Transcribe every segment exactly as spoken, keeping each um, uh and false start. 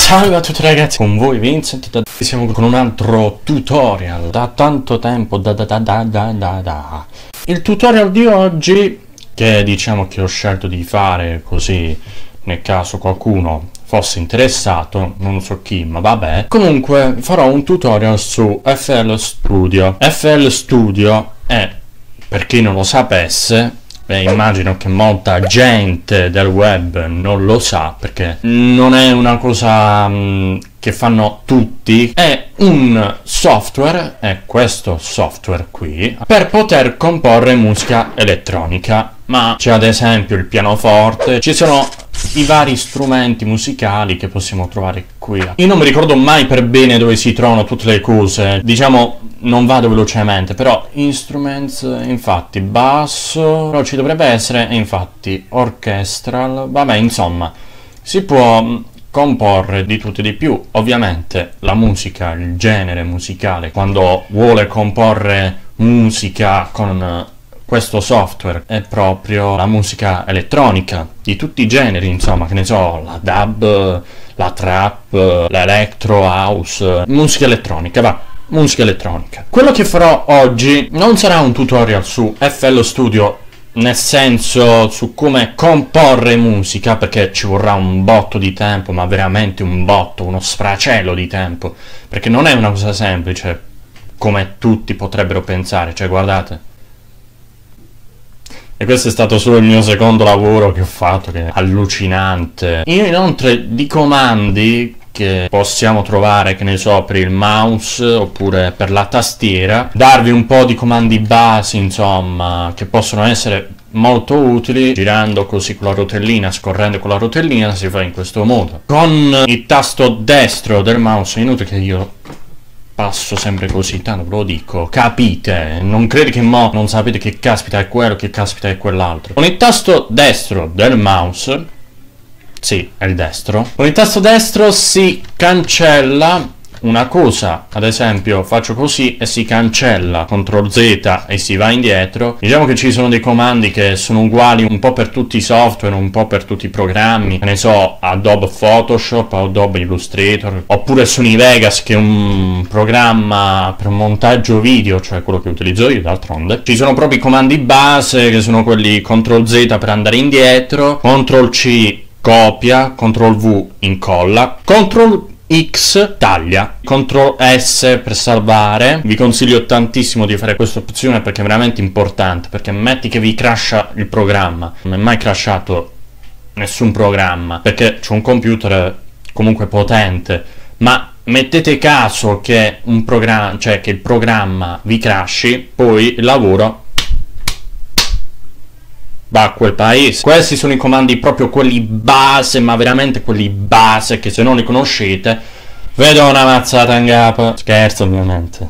Salve a tutti ragazzi, con voi Vincent, da... siamo con un altro tutorial da tanto tempo, da da da da da da da. Il tutorial di oggi, che diciamo che ho scelto di fare così nel caso qualcuno fosse interessato, non so chi, ma vabbè. Comunque farò un tutorial su F L Studio. F L Studio è, per chi non lo sapesse, beh, immagino che molta gente del web non lo sa, perché non è una cosa mh, che fanno tutti. È un software, è questo software qui, per poter comporre musica elettronica. Ma c'è ad esempio il pianoforte, ci sono i vari strumenti musicali che possiamo trovare qui. Io non mi ricordo mai per bene dove si trovano tutte le cose, diciamo non vado velocemente, però instruments, infatti basso, però ci dovrebbe essere infatti orchestral, vabbè, insomma si può comporre di tutto e di più. Ovviamente la musica, il genere musicale, quando vuole comporre musica con questo software, è proprio la musica elettronica di tutti i generi, insomma, che ne so, la dub, la trap, l'electro house, musica elettronica, va, musica elettronica. Quello che farò oggi non sarà un tutorial su F L Studio, nel senso su come comporre musica, perché ci vorrà un botto di tempo, ma veramente un botto, uno sfracello di tempo, perché non è una cosa semplice come tutti potrebbero pensare. Cioè, guardate, e questo è stato solo il mio secondo lavoro che ho fatto, che è allucinante. Io inoltre di comandi che possiamo trovare, che ne so, per il mouse oppure per la tastiera, darvi un po' di comandi base, insomma, che possono essere molto utili. Girando così con la rotellina, scorrendo con la rotellina, si fa in questo modo. Con il tasto destro del mouse, è inutile che io passo sempre così, tanto ve lo dico, capite? Non credi che mo non sapete che caspita è quello, che caspita è quell'altro. Con il tasto destro del mouse, sì, è il destro, con il tasto destro si cancella una cosa, ad esempio faccio così e si cancella, control Z e si va indietro. Diciamo che ci sono dei comandi che sono uguali un po' per tutti i software, un po' per tutti i programmi, che ne so, Adobe Photoshop, Adobe Illustrator, oppure Sony Vegas, che è un programma per montaggio video, cioè quello che utilizzo io d'altronde. Ci sono proprio i comandi base, che sono quelli control Z per andare indietro, control C copia, control V incolla, control X taglia, control S per salvare. Vi consiglio tantissimo di fare questa opzione perché è veramente importante, perché metti che vi crasha il programma. Non è mai crashato nessun programma, perché c'è un computer comunque potente, ma mettete caso che un programma, cioè che il programma vi crashi, poi il lavoro va a quel paese. Questi sono i comandi proprio quelli base, ma veramente quelli base, che se non li conoscete vedo una mazzata in capo. Scherzo, ovviamente.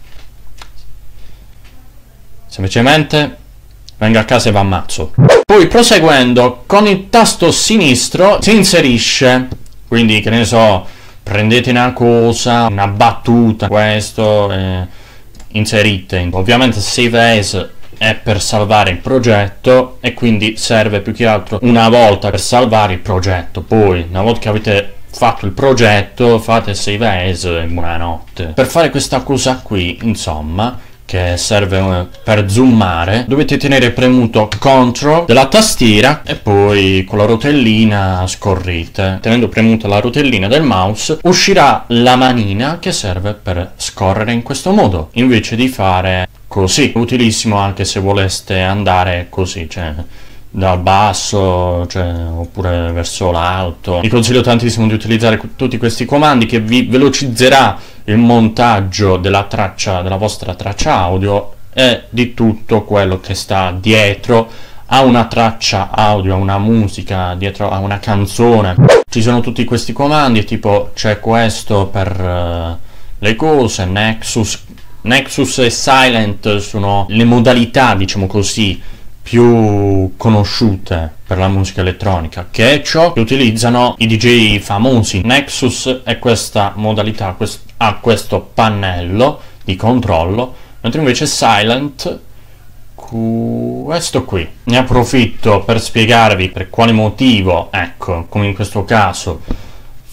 Semplicemente vengo a casa e vi ammazzo. Poi proseguendo con il tasto sinistro si inserisce, quindi che ne so, prendete una cosa, una battuta, questo e inserite. Ovviamente save as è per salvare il progetto, e quindi serve più che altro una volta per salvare il progetto. Poi una volta che avete fatto il progetto fate save as e buonanotte. Per fare questa cosa qui, insomma, che serve per zoomare, dovete tenere premuto control della tastiera e poi con la rotellina scorrite. Tenendo premuta la rotellina del mouse uscirà la manina che serve per scorrere in questo modo, invece di fare così. Utilissimo anche se voleste andare così, cioè dal basso, cioè, oppure verso l'alto. Vi consiglio tantissimo di utilizzare tutti questi comandi, che vi velocizzerà il montaggio della traccia, della vostra traccia audio e di tutto quello che sta dietro a una traccia audio, a una musica, dietro a una canzone. Ci sono tutti questi comandi, tipo c'è questo per uh, le cose, Nexus. Nexus e Silent sono le modalità, diciamo così, più conosciute per la musica elettronica, che è ciò che utilizzano i D J famosi. Nexus è questa modalità, quest ha questo pannello di controllo, mentre invece Silent questo qui. Ne approfitto per spiegarvi per quale motivo, ecco, come in questo caso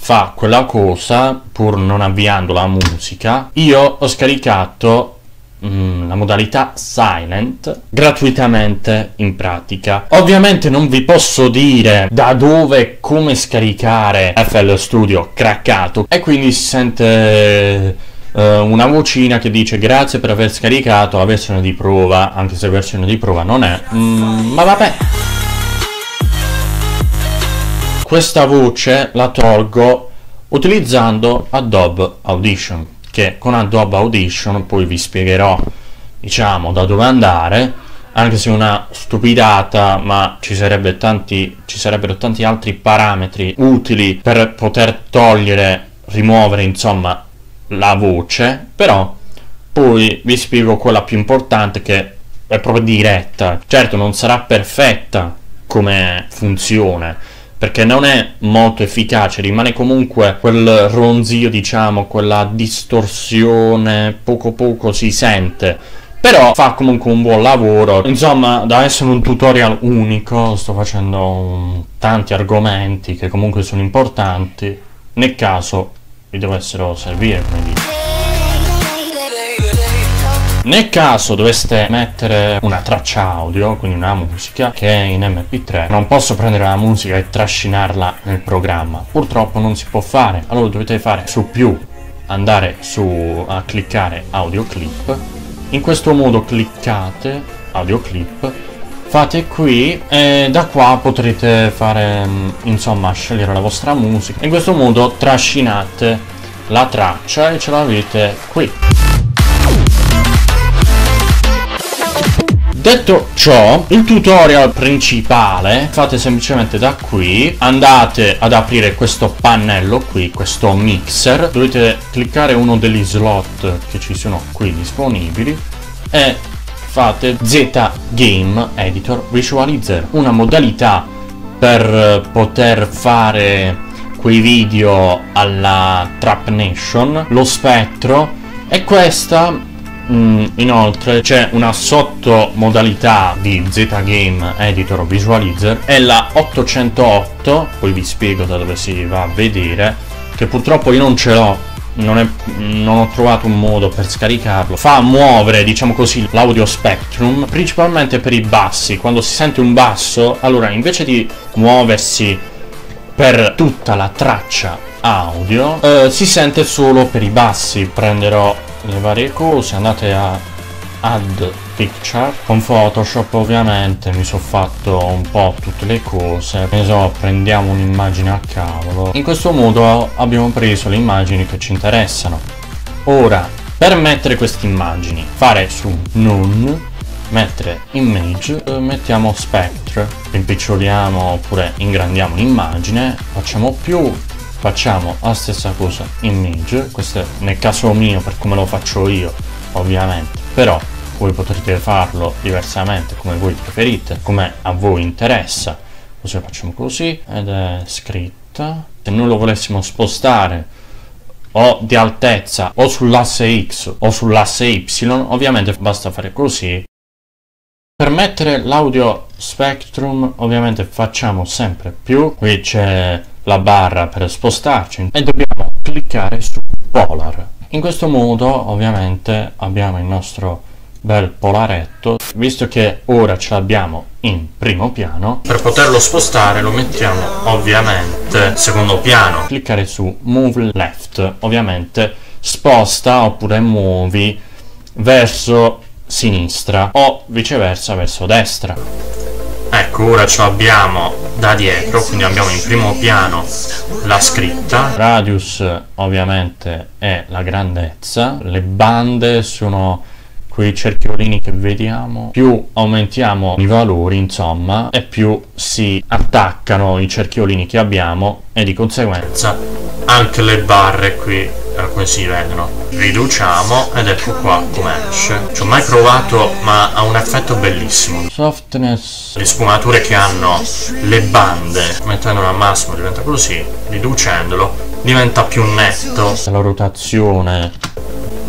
fa quella cosa pur non avviando la musica. Io ho scaricato mm, la modalità silent gratuitamente in pratica. Ovviamente non vi posso dire da dove e come scaricare F L Studio craccato, e quindi si sente uh, una vocina che dice grazie per aver scaricato la versione di prova, anche se versione di prova non è, mm, ma vabbè. Questa voce la tolgo utilizzando Adobe Audition, che con Adobe Audition poi vi spiegherò, diciamo, da dove andare, anche se è una stupidata, ma ci sarebbe tanti, ci sarebbero tanti altri parametri utili per poter togliere, rimuovere, insomma, la voce. Però poi vi spiego quella più importante, che è proprio diretta. Certo non sarà perfetta come funzione, perché non è molto efficace, rimane comunque quel ronzio, diciamo, quella distorsione, poco poco si sente, però fa comunque un buon lavoro. Insomma, da essere un tutorial unico, sto facendo um, tanti argomenti che comunque sono importanti, nel caso vi dovessero servire, come dire. Nel caso doveste mettere una traccia audio, quindi una musica che è in M P tre, non posso prendere la musica e trascinarla nel programma, purtroppo non si può fare. Allora dovete fare su più, andare su a cliccare audio clip. In questo modo cliccate audio clip, fate qui e da qua potrete fare, insomma, scegliere la vostra musica. In questo modo trascinate la traccia e ce l'avete qui. Detto ciò, il tutorial principale fate semplicemente da qui, andate ad aprire questo pannello qui, questo mixer, dovete cliccare uno degli slot che ci sono qui disponibili e fate Z Game Editor Visualizer, una modalità per poter fare quei video alla Trap Nation, lo spettro, e questa Mm, inoltre c'è una sottomodalità di Z Game Editor Visualizer, è la ottocentotto, poi vi spiego da dove si va a vedere, che purtroppo io non ce l'ho, non, è, non ho trovato un modo per scaricarlo. Fa muovere, diciamo così, l'audio spectrum, principalmente per i bassi. Quando si sente un basso, allora invece di muoversi per tutta la traccia audio, eh, si sente solo per i bassi. Prenderò le varie cose, andate a add picture, con Photoshop ovviamente mi sono fatto un po' tutte le cose, ne so, prendiamo un'immagine a cavolo. In questo modo abbiamo preso le immagini che ci interessano. Ora, per mettere queste immagini, fare su None, mettere image, eh, mettiamo spectre, rimpiccioliamo oppure ingrandiamo l'immagine, facciamo più, facciamo la stessa cosa image. Questo è nel caso mio, per come lo faccio io ovviamente, però voi potrete farlo diversamente, come voi preferite, come a voi interessa. Così lo facciamo così, ed è scritta. Se noi lo volessimo spostare o di altezza o sull'asse X o sull'asse Y, ovviamente basta fare così. Per mettere l'audio spectrum ovviamente facciamo sempre più, qui c'è la barra per spostarci e dobbiamo cliccare su Polar. In questo modo ovviamente abbiamo il nostro bel polaretto. Visto che ora ce l'abbiamo in primo piano, per poterlo spostare lo mettiamo ovviamente secondo piano. Cliccare su Move Left, ovviamente sposta oppure muovi verso sinistra o viceversa verso destra. Ecco, ora ce l'abbiamo da dietro, quindi abbiamo in primo piano la scritta, radius ovviamente è la grandezza, le bande sono quei cerchiolini che vediamo. Più aumentiamo i valori, insomma, e più si attaccano i cerchiolini che abbiamo, e di conseguenza anche le barre qui come si vedono. Riduciamo ed ecco qua come esce. Ci ho mai provato, ma ha un effetto bellissimo. Softness, le sfumature che hanno le bande, mettendolo al massimo diventa così, riducendolo diventa più netto. La rotazione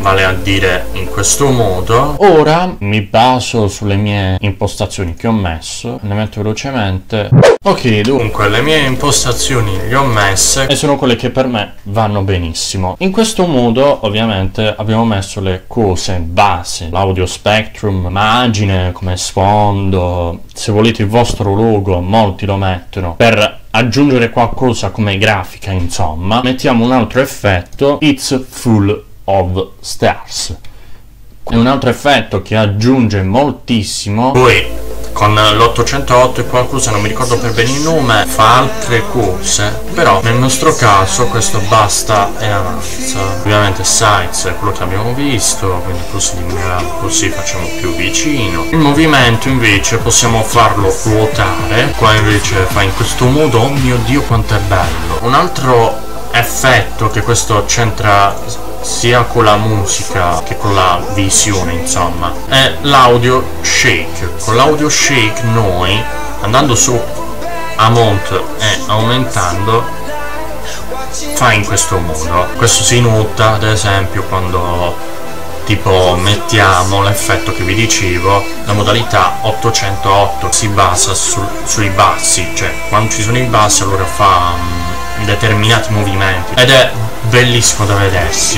vale a dire in questo modo. Ora mi baso sulle mie impostazioni che ho messo, le metto velocemente. Ok, dunque le mie impostazioni le ho messe e sono quelle che per me vanno benissimo. In questo modo ovviamente abbiamo messo le cose base, l'audio spectrum, immagine come sfondo, se volete il vostro logo, molti lo mettono per aggiungere qualcosa come grafica, insomma. Mettiamo un altro effetto, It's Full of Stars, è un altro effetto che aggiunge moltissimo. Poi con l'ottocentotto e qualcosa, non mi ricordo per bene il nome, fa altre cose, però nel nostro caso questo basta e avanza. Ovviamente size è quello che abbiamo visto, quindi così diminuiamo, così facciamo più vicino. Il movimento invece possiamo farlo ruotare, qua invece fa in questo modo. Oh mio dio quanto è bello. Un altro effetto che questo c'entra sia con la musica che con la visione, insomma, è l'audio shake. Con l'audio shake noi, andando su amount e aumentando, fa in questo modo. Questo si nota ad esempio quando tipo mettiamo l'effetto che vi dicevo, la modalità ottocentotto si basa su, sui bassi, cioè quando ci sono i bassi allora fa um, determinati movimenti ed è bellissimo da vedersi.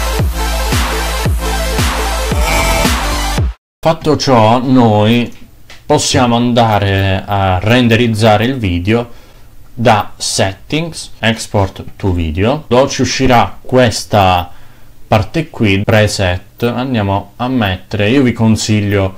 Fatto ciò, noi possiamo andare a renderizzare il video da Settings, Export to Video, dove ci uscirà questa parte qui, Preset. Andiamo a mettere, io vi consiglio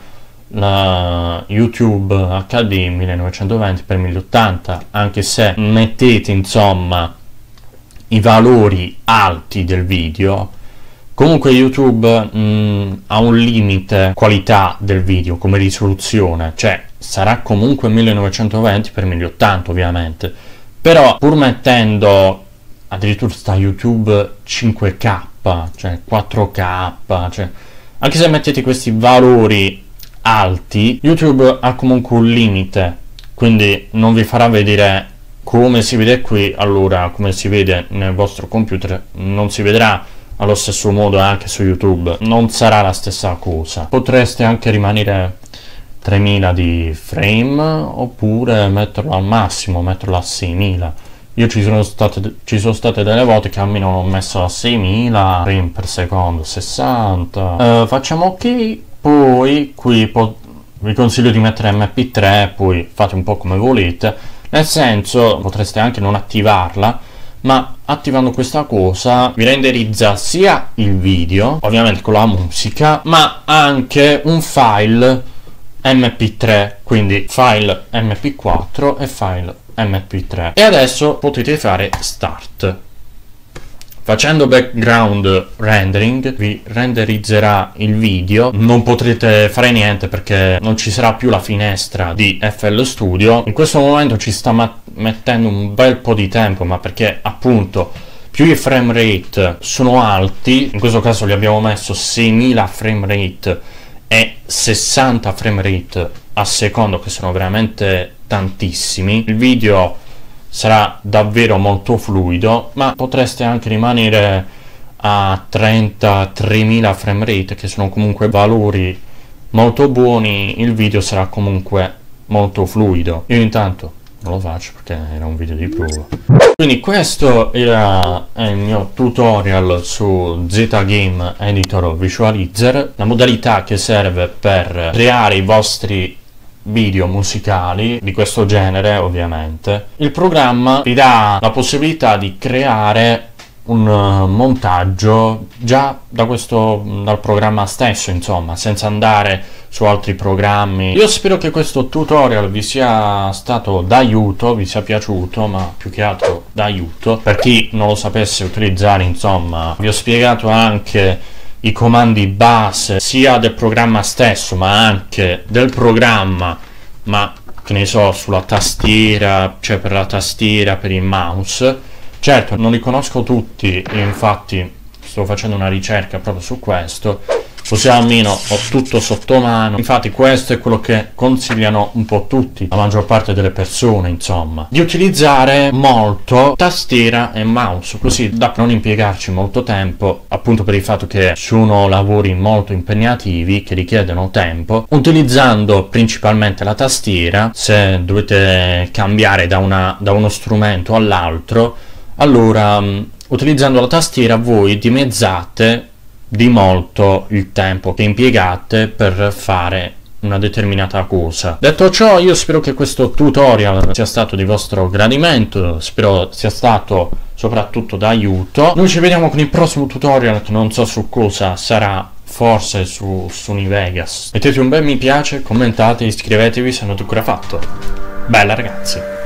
la YouTube H D millenovecentoventi per mille ottanta, anche se mettete insomma i valori alti del video, comunque YouTube mh, ha un limite qualità del video come risoluzione, cioè sarà comunque millenovecentoventi per mille ottanta ovviamente, però pur mettendo addirittura sta YouTube cinque K, cioè quattro K, cioè anche se mettete questi valori alti, YouTube ha comunque un limite, quindi non vi farà vedere come si vede qui. Allora, come si vede nel vostro computer non si vedrà allo stesso modo anche su YouTube, non sarà la stessa cosa. Potreste anche rimanere tremila di frame oppure metterlo al massimo, metterlo a seimila. Io ci sono state ci sono state delle volte che almeno ho messo a seimila frame per secondo, sessanta. Uh, facciamo ok, poi qui vi consiglio di mettere M P tre, poi fate un po' come volete. Nel senso, potreste anche non attivarla, ma attivando questa cosa vi renderizza sia il video, ovviamente con la musica, ma anche un file M P tre, quindi file M P quattro e file M P tre. E adesso potete fare Start. Facendo background rendering vi renderizzerà il video, non potrete fare niente perché non ci sarà più la finestra di F L Studio. In questo momento ci sta mettendo un bel po' di tempo, ma perché appunto più i frame rate sono alti, in questo caso li abbiamo messo seimila frame rate e sessanta frame rate a secondo, che sono veramente tantissimi, il video sarà davvero molto fluido, ma potreste anche rimanere a trentatremila frame rate, che sono comunque valori molto buoni, il video sarà comunque molto fluido. Io intanto non lo faccio perché era un video di prova. Quindi questo era il mio tutorial su Z Game Editor Visualizer, la modalità che serve per creare i vostri video musicali di questo genere. Ovviamente il programma vi dà la possibilità di creare un uh, montaggio già da questo dal programma stesso, insomma, senza andare su altri programmi. Io spero che questo tutorial vi sia stato d'aiuto, vi sia piaciuto, ma più che altro d'aiuto per chi non lo sapesse utilizzare. Insomma, vi ho spiegato anche i comandi base sia del programma stesso ma anche del programma, ma che ne so, sulla tastiera, cioè per la tastiera, per il mouse. Certo non li conosco tutti, infatti sto facendo una ricerca proprio su questo, così almeno ho tutto sotto mano. Infatti questo è quello che consigliano un po' tutti, la maggior parte delle persone, insomma, di utilizzare molto tastiera e mouse, così da non impiegarci molto tempo, appunto per il fatto che sono lavori molto impegnativi che richiedono tempo. Utilizzando principalmente la tastiera, se dovete cambiare da, una, da uno strumento all'altro, allora um, utilizzando la tastiera voi dimezzate di molto il tempo che impiegate per fare una determinata cosa. Detto ciò, io spero che questo tutorial sia stato di vostro gradimento, spero sia stato soprattutto d'aiuto. Noi ci vediamo con il prossimo tutorial, che non so su cosa sarà, forse su Sony Vegas. Mettete un bel mi piace, commentate, iscrivetevi se non avete ancora fatto. Bella ragazzi!